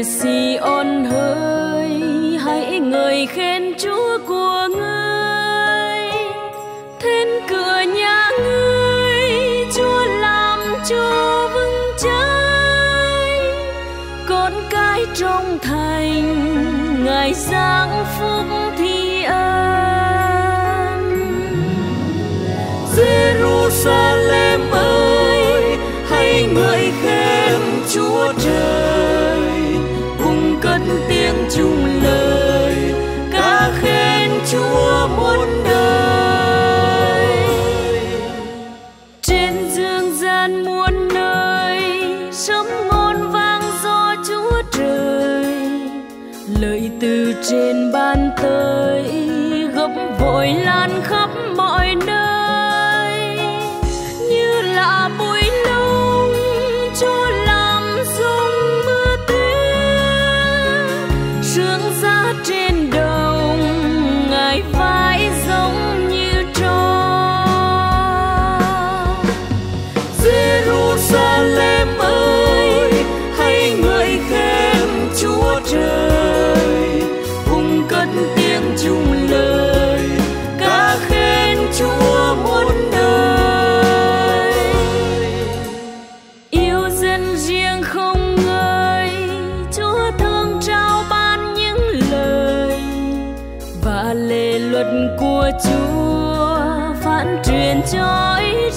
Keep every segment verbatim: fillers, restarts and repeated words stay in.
Sion hỡi, hãy ngợi khen Chúa của ngươi. Then cửa nhà ngươi, Chúa làm cho vững trái. Con cái trong thành, Ngài giáng phúc thi ân. Jerusalem ơi, hãy ngợi khen Chúa trời, cùng cất tiếng chung lời ca khen Chúa muôn đời. Trên dương gian muôn nơi, sấm ngôn vang do Chúa trời. Lời từ trên ban tới, gấp vội lan khắp mọi nơi. Như là bụi lông, Chúa làm rung mưa tuyết. Sương giá trên đồng, Ngài vãi giống như tro. Jerusalem ơi, hãy ngợi khen Chúa trời, cùng cất tiếng chung lời ca khen Chúa muôn đời. Yêu dân riêng không ngơi, Chúa thương trao ban những lời và lề luật của Chúa phán truyền cho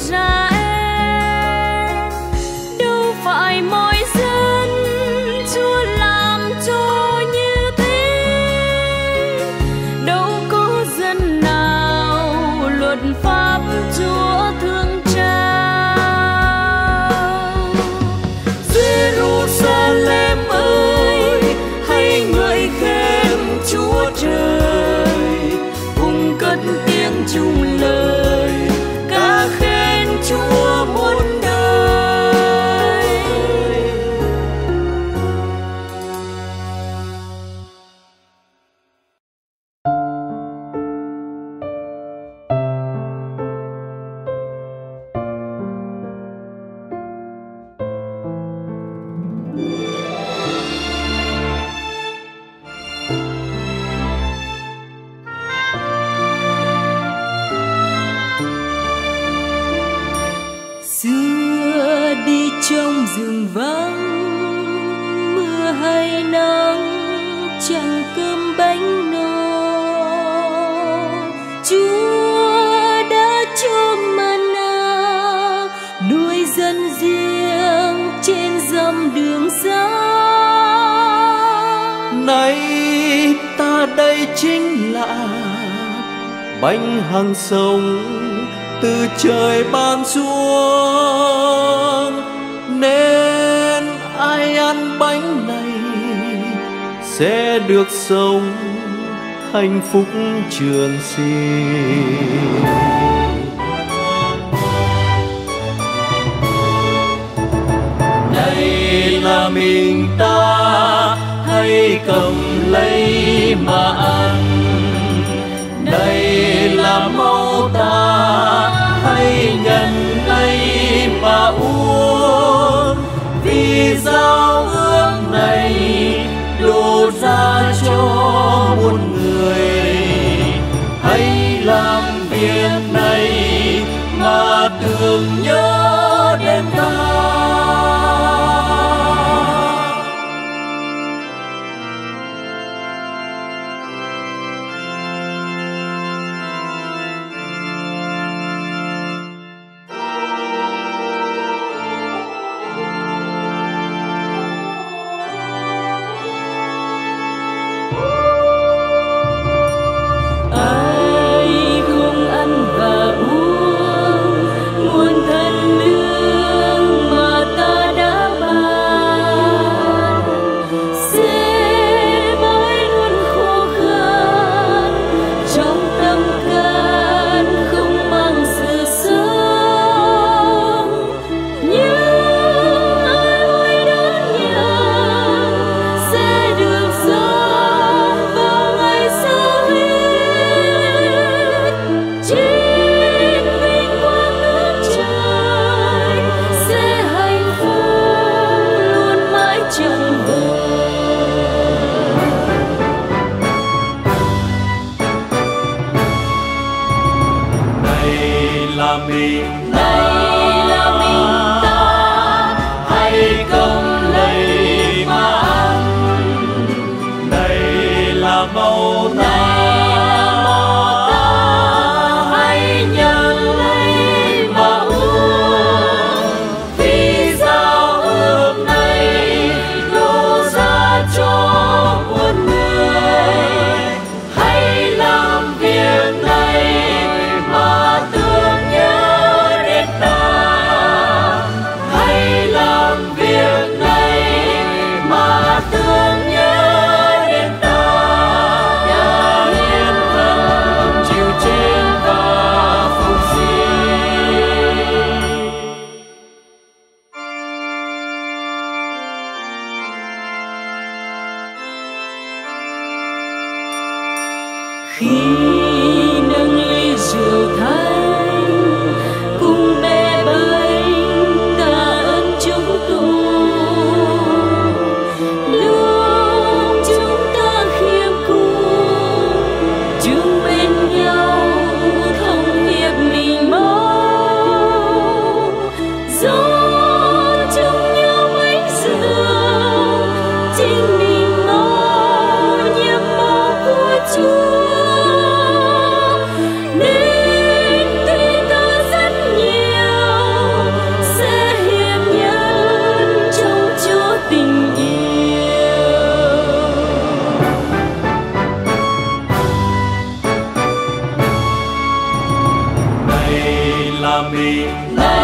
Israel. Đâu phải mọi dân Chúa làm cho như thế, đâu có dân nào luật pháp Chúa thương trao. Jerusalem ơi, hãy ngợi khen Chúa trời, cùng cất tiếng chung lời ca khen Chúa muôn đời. Xưa đi trong rừng vắng, mưa hay nắng chẳng cơm bánh no. Chúa đã cho mana nuôi dân riêng trên dặm đường xa. Nay ta đây chính là bánh hằng sống từ trời ban xuống, nên ai ăn bánh này sẽ được sống hạnh phúc trường sinh. Đây là mình ta, hãy cầm lấy mà ăn. Đây là máu ta, hãy nhận lấy mà uống. Vì giao ước này đổ ra cho muôn người, hãy làm việc này mà tưởng nhớ đến ta. Ai không ăn và uống, muôn thân là mình đây là mình ta, hãy cầm lấy mà ăn. Đây là máu ta, hãy nhận lấy mà uống. Vì giao ước này đổ ra cho muôn người, hãy làm việc này mà tưởng nhớ đến ta. Hãy làm việc này mà tưởng nhớ đến ta. đã hiến thân chịu chết và phục sinh. Khi nâng ly rượu thanh cùng bè bánh tạ ơn chúng tôi, lúc chúng ta khiêm cung chung bên nhau thống hiệp mình máu, do chung nhau bánh rượu chính mình máu nhiệm máu của Chúa. Nên tuy ta rất nhiều sẽ hiệp nhân trong Chúa tình yêu. Đây là mình Đây